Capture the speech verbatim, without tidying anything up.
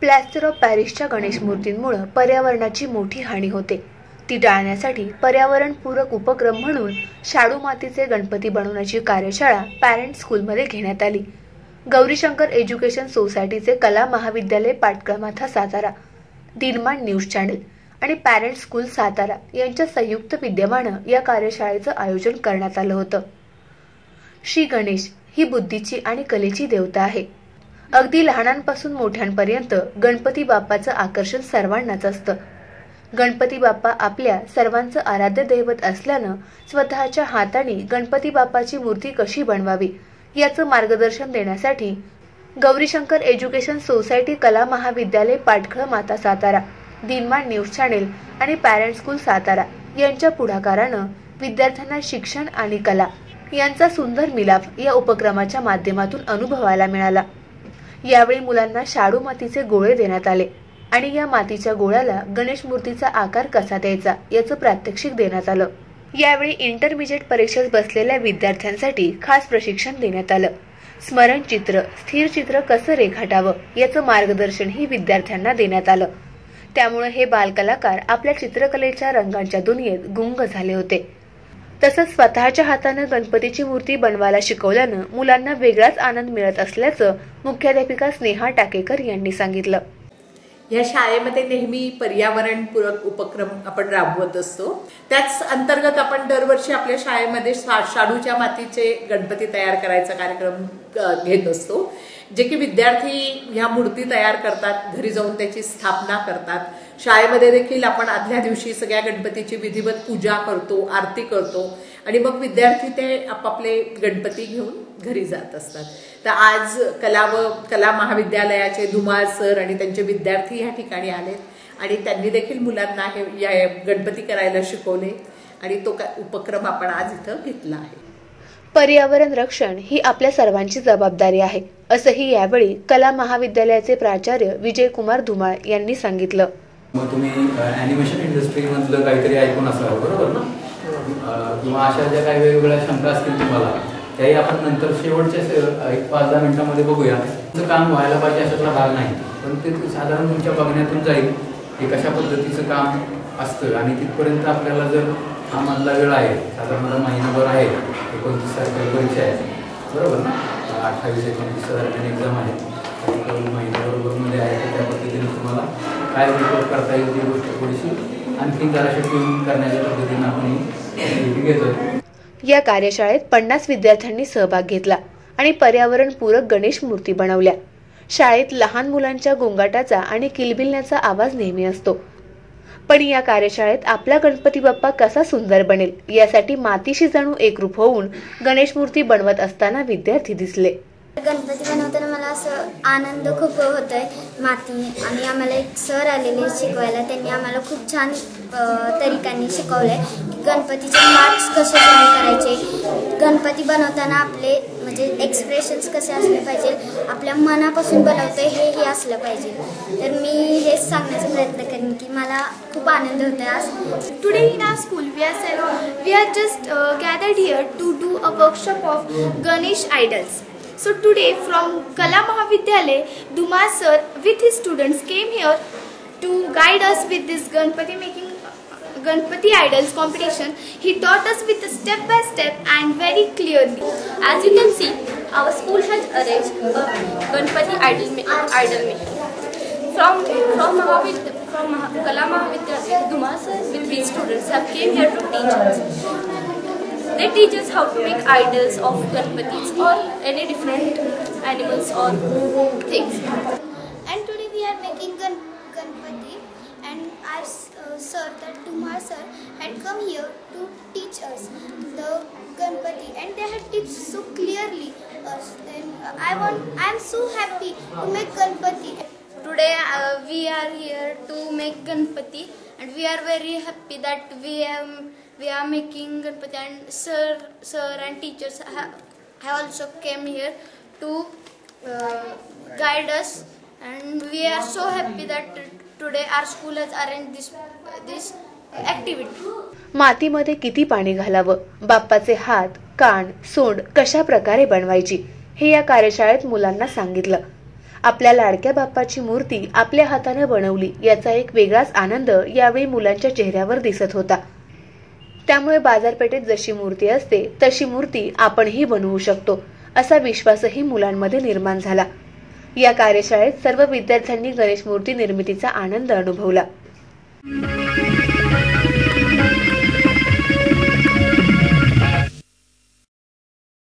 Plaster of पॅरिसच्या गणेश मूर्तींमुळे पर्यावरणाची मोठी हानी होते। ती टाळण्यासाठी पर्यावरणपूरक उपक्रम म्हणून शाडू मातीचे गणपती बनवण्याची कार्यशाळा पॅरेंट स्कूलमध्ये घेण्यात आली। गौरीशंकर एज्युकेशन सोसायटीचे कला महाविद्यालय पाटकळमाथा सातारा, दिनमान न्यूज चॅनल आणि पॅरेंट स्कूल सातारा यांच्या संयुक्त विद्यमानं या कार्यशाळेचं आयोजन करण्यात आलं होतं। श्री गणेश ही बुद्धीची आणि कलेची देवता आहे। अगदी लहानांपासून मोठ्यांपर्यंत गणपती बाप्पाचं आकर्षण सर्वांनाच असतं। गणपती बाप्पा आपल्या सर्वांचं आराध्य दैवत असल्यानं स्वतःच्या हाताने गणपती बाप्पाची मूर्ती कशी बनवावी याचं मार्गदर्शन देण्यासाठी गौरीशंकर एज्युकेशन सोसायटी कला महाविद्यालय पाटकळमाथा सातारा, दिनमान न्यूज चॅनल आणि पॅरेंट स्कूल सातारा यांच्या पुढाकारानं विद्यार्थ्यांना शिक्षण आणि कला यांचा सुंदर मिलाफ या उपक्रमाच्या माध्यमातून अनुभवायला मिळाला। यावेळी मुलांना शाडू मातीचे गोळे देण्यात आले आणि या मातीच्या गोळ्याला गणेश मूर्तीचा आकार कसा द्यायचा याचं प्रात्यक्षिक देण्यात आलं। यावेळी इंटरमिजिएट परीक्षेत बसलेल्या विद्यार्थ्यांसाठी खास प्रशिक्षण देण्यात आलं। स्मरण चित्र, स्थिर चित्र कसं रेखाटावं याचं मार्गदर्शनही विद्यार्थ्यांना देण्यात आलं। त्यामुळे हे बालकलाकार आपल्या चित्रकलेच्या रंगांच्या दुनियेत गुंग झाले होते। तसंच स्वतःच्या हाताने गणपतीची मूर्ती बनवायला शिकवल्यानं मुलांना वेगळाच आनंद मिळत असल्याचं मुख्याध्यापिका स्नेहा टाकेकर यांनी सांगितलं। या शाळेमध्ये नेहमी पर्यावरणपूरक उपक्रम आपण राबवत असतो। त्याच अंतर्गत आपण दरवर्षी आपल्या शाळेमध्ये शाडूच्या मातीचे गणपती तयार करायचा कार्यक्रम घेत असतो, जे की विद्यार्थी ह्या मूर्ती तयार करतात, घरी जाऊन त्याची स्थापना करतात। शाळेमध्ये देखील आपण आदल्या दिवशी सगळ्या गणपतीची विधिवत पूजा करतो, आरती करतो आणि मग विद्यार्थी ते आपापले गणपती घेऊन घरी जात असतात। तर आज कला व कला महाविद्यालयाचे धुमाळ सर आणि त्यांचे विद्यार्थी या ठिकाणी आलेत आणि त्यांनी देखील मुलांना हे या गणपती करायला शिकवले आणि तो उपक्रम आपण आज इथं घेतला आहे। पर्यावरण रक्षण ही आपल्या सर्वांची जबाबदारी आहे, असंही यावेळी कला महाविद्यालयाचे प्राचार्य विजयकुमार धुमाळ यांनी सांगितलं। मग तुम्ही ॲनिमेशन इंडस्ट्री मधलं काहीतरी ऐकून असाल, बरोबर ना? किंवा अशा ज्या काही वेगवेगळ्या शंका असतील तुम्हाला, त्याही आपण नंतर शेवटच्या एक पाच दहा मिनिटांमध्ये बघूया। तुमचं काम व्हायला पाहिजे अशातला भाग नाही, पण ते साधारण तुमच्या बघण्यातून जाईल की कशा पद्धतीचं काम असतं आणि तिथपर्यंत आपल्याला जर हा मधला वेळ आहे, साधारण महिनाभर आहे, एकोणतीस तारखेला परीक्षा आहे, बरोबर ना? अठ्ठावीस एकोणतीस दरम्यान एक्झाम आहे, महिन्याबरोबरमध्ये आहे, तर त्या पद्धतीने तुम्हाला काय रिपोर्ट करता येईल ती गोष्ट थोडीशी आणखी जराशी ट्यून करण्याच्या पद्धतीने आपण घेतो। या कार्यशाळेत पन्नास विद्यार्थ्यांनी सहभाग घेतला आणि पर्यावरणपूरक गणेश मूर्ती बनवल्या। शाळेत लहान मुलांच्या गोंगाटाचा आणि किलबिलण्याचा आवाज नेहमी असतो, पण या कार्यशाळेत आपला गणपती बाप्पा कसा सुंदर बनेल यासाठी मातीशी जणू एकरूप होऊन गणेश मूर्ती बनवत असताना विद्यार्थी दिसले। गणपती बनवताना मला असं आनंद खूप होतोय माती आणि आम्हाला एक सर आलेले शिकवायला, त्यांनी आम्हाला खूप छान तरीकांनी शिकवलंय की गणपतीचे मार्क्स कसे तयार करायचे, गणपती बनवताना आपले म्हणजे एक्सप्रेशन्स कसे असले पाहिजे, आपल्या मनापासून बनवतोय हेही असलं पाहिजे। तर मी हेच सांगण्याचा प्रयत्न करेन की मला खूप आनंद होतोय आज। Today in our school we are sell we are just gathered here to do a workshop of Ganesh idols. So today from Kala Mahavidyalay, Dhumar sir with his students came here to guide us with this Ganpati making Ganpati idols competition. He taught us with a step by step and very clearly. As you can see, our school has arranged a Ganpati idol idol making. From from Mahavid from Maha, Kala Mahavidyalay, Dhumar sir with his students have came here to teach us. They teach us how to make idols of Ganpatis or any different animals or things. And today we are making Gan Ganpati, and our uh, sir, that Dhumar sir, had come here to teach us the Ganpati, and they had teach so clearly us. Then uh, I want, I am so happy to make Ganpati. Today uh, we are here to make Ganpati, and we are very happy that we have. We are making Ganpati, and sir, sir and teachers have, have also came here to uh, guide us, and we are so happy that today our school has arranged this this activity. मातीमध्ये किती पाणी घालावं, बाप्पाचे हात, कान, सोंड कशा प्रकारे बनवायची हे या कार्यशाळेत मुलांना सांगितलं आपल्या लाडक्या बाप्पाची मूर्ती आपल्या हाताने बनवली याचा एक वेगळाच आनंद यावेळी मुलांच्या चेहऱ्यावर दिसत होता। त्यामुळे बाजारपेठेत जशी मूर्ती असते तशी मूर्ती आपणही बनवू शकतो असा विश्वासही मुलांमध्ये निर्माण झाला। या कार्यशाळेत सर्व विद्यार्थ्यांनी गणेश मूर्ती निर्मितीचा आनंद अनुभवला।